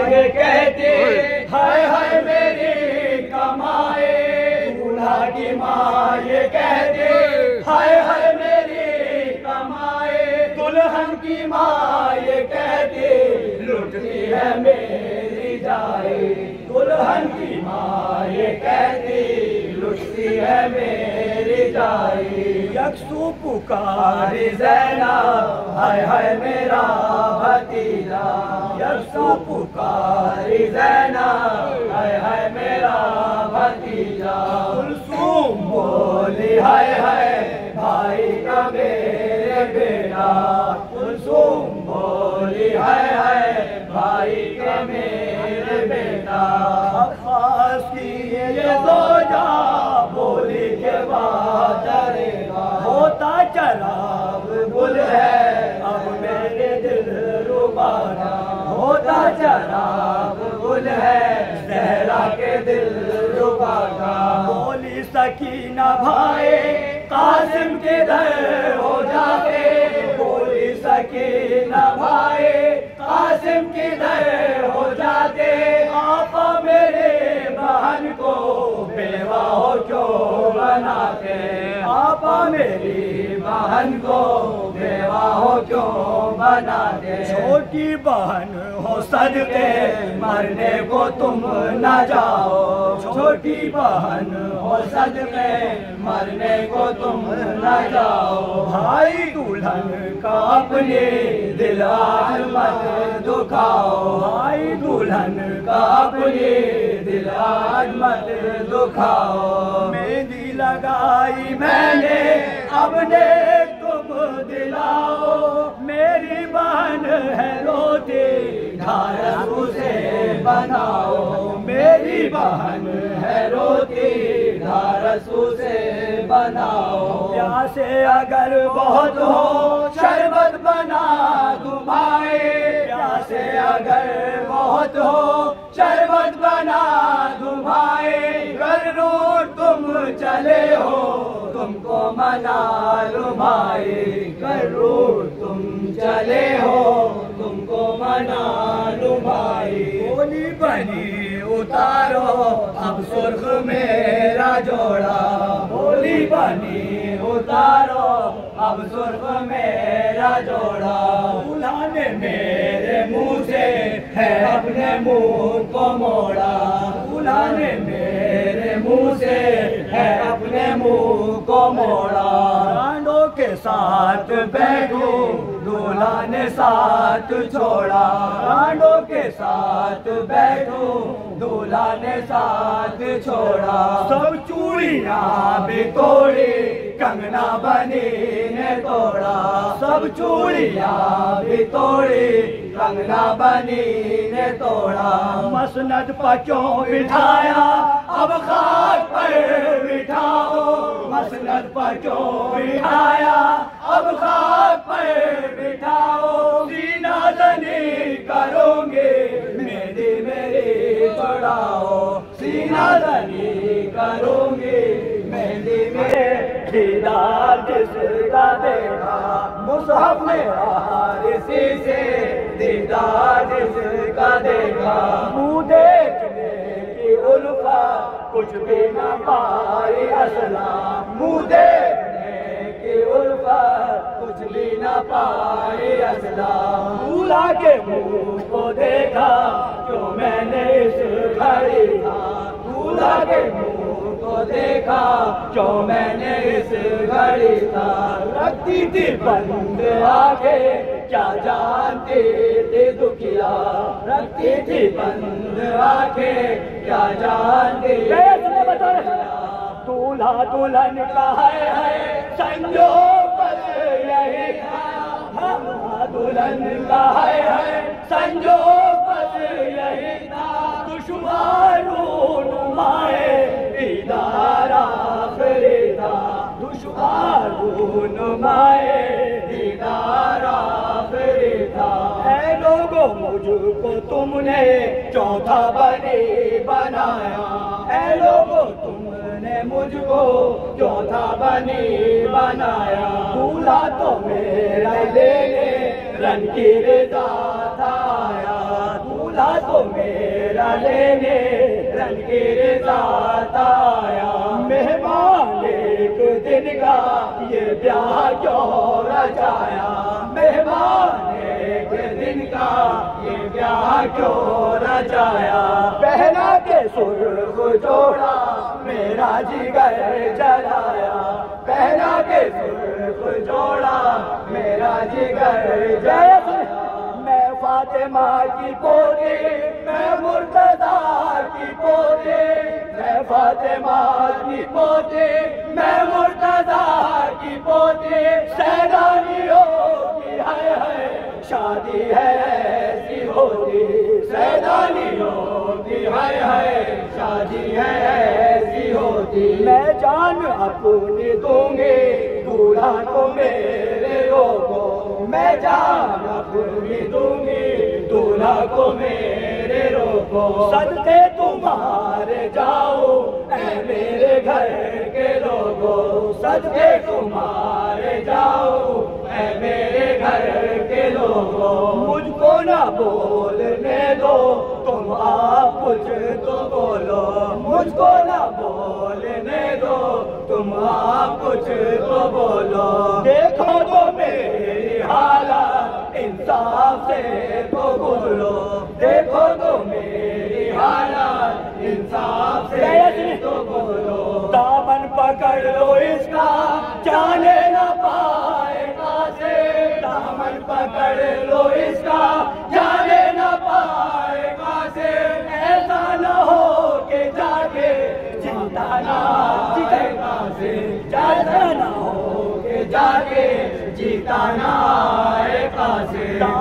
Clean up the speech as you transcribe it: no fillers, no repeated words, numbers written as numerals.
یہ کہتے ہائے ہائے میری کمائے، دولہا کی ماں یہ کہتے ہائے ہائے میری کمائے، دلہن کی ماں یہ کہتے لٹتی ہے میری جائے، دلہن کی ماں یہ کہتی لٹتی ہے میری جائے، یکسو پکاری زینب ہائے ہائے میرا بھتیجا، یکسو پکاری زینب ہائے ہائے میرا بھتیجا، کلثوم بولی ہائے ہائے بھائی کا میرے بیٹا، کلثوم بولی ہائے ہائے بھائی کا میرے بیٹا، عباس کی یہ زوجہ بولی کے بعد ڈرے گا، ہوتا چراغ گل ہے اب میرے دل ربا، ہوتا چراغ گل ہے زہرا کے دل ربا کا، بولی سکینہ بھائی قاسم کدھر ہو جاتے، بولی سکینہ بھائی قاسم کدھر ہو جاتے، آقا میرے بہن کو بیوہ ہو کیوں بناتے، آقا میری بہن کو بیوہ ہو کیوں بناتے، چھوٹی بہن ہو صدقے مرنے کو تم نہ جاؤ، چھوٹی بہن ہو صدقے مرنے کو تم نہ جاؤ، بھائی دلہن کا اپنے دل آج مت دکھاؤ، بھائی دلہن کا اپنے دل آج مت دکھاؤ، مہندی لگائی میں نے اب نے تم دلاؤ، میری بہن ہے روتی ڈھارس اسے بناؤ، میری بہن ہے روتی ڈھارس اسے بناؤ، پیاسے اگر بہت ہو شربت بنا دوں بھائی، پیاسے اگر بہت ہو شربت بنا دوں بھائی، گر رو تم چلے ہو تم کو منا لوں بھائی، گر رو تم چلے ہو تم کو منا لوں بھائی، بولی بنی اتارو اب سرخ میرا جوڑا، بولی بنی اتارو اب سرخ میرا جوڑا، دولہا نے میرے منہ سے ہے اپنے منہ کو موڑا، دولہا نے میرے منہ سے ہے اپنے منہ کو موڑا، رانڈوں کے ساتھ بیٹھوں دولہا نے ساتھ چھوڑا، رانڈوں کے ساتھ بیٹھوں دولہا نے ساتھ چھوڑا، سب چوڑیاں بھی توڑی کنگنا بنی نے توڑا، سب چوڑیاں بھی توڑی کنگنا بنی نے توڑا، مسند پر کیوں بٹھایا اب خاک پر بٹھاؤ، مسند پر کیوں بٹھایا اب خاک پر بٹھاؤ، سینہ زنی کروں گے مہندی میری چھڑاؤ، سینہ زنی کروں گے مہندی میرے، دیدار جس کا دیکھا مصحف میں حارثی سے، دیدار جس کا دیکھا منہ دیکھنے کی الفت کچھ بھی نہ پائی اصلا، منہ دیکھنے کی الفت کچھ بھی نہ پائی اصلا، دولہا کے منہ کو دیکھا کیوں میں نے اس گھڑی تھا، دولہا کے منہ کو دیکھا کیوں میں نے اس گھڑی تھا، رکھتی تھی بند آنکھیں کیا جانتی تھی دکھیا، رکھتی تھی بند آنکھیں کیا جانتی تھی دکھیا، دولہا دلہن کا ہے سنجو بس یہی تھا، دلہن کا ہے سنجو بس یہی تھا، دشوار رونمائے دیدار آخری تھا، دشوار رونمائے دیدار آخری تھا، اے لوگوں مجھ کو تم نے چوتھا بنی بنایا، اے لوگوں تم نے مجھ کو چوتھا بنی بنایا، دولہا تو میرا لینے رن کی رضا تھا آیا، दूल्हा तो मेरा लेने रणवीर साथ आया। मेहमान एक दिन का ये ब्याह क्यों रचाया, मेहमान एक दिन का ये ब्याह क्यों रचाया। पहना के सुर्ख जोड़ा मेरा जिगर जलाया, पहना के सुर्ख जोड़ा मेरा जिगर जलाया। मैं फातिमा की पोती, मैं मुर्तज़ा की पोती, मैं फातिमा की पोती, मैं मुर्तज़ा की पोती। सैलानियों की है शादी है ऐसी होती, सैलानियों की है शादी है ऐसी होती। मैं जान अपनी दूंगी दूल्हा को मेरे लोगों, मैं जान अपनी दूंगी दूल्हा को मेरे रोको। सदके तुम्हारे जाओ ऐ मेरे घर के लोगों, सदके तुम्हारे जाओ ऐ मेरे घर के लोगों। मुझको ना बोलने दो तुम आप कुछ तो बोलो, मुझको ना बोलने दो तुम आप कुछ तो बोलो। देखो तो मेरी हालत इंसाफ से तो बोलो, देखो तो मेरी हालत इंसाफ से तो बोलो। दामन पकड़ लो इसका जाने न पाए कासे, दामन पकड़ लो इसका जाने न पाए कासे। ऐसा न हो के जाके जीता ना जीते कासे, ऐसा न हो के जाके जीता ना कासे।